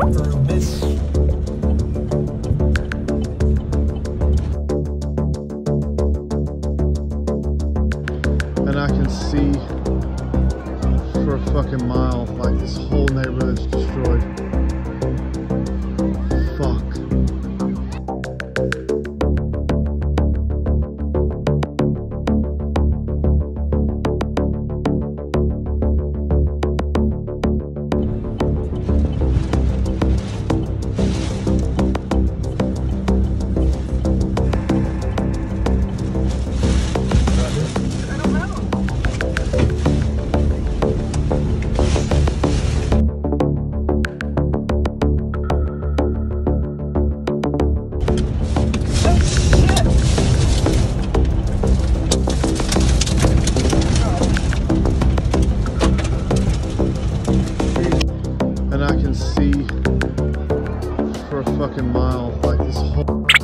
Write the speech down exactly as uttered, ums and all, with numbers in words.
And I can see for a fucking mile, like this whole neighborhood's destroyed. Fuck. And I can see for a fucking mile, like this whole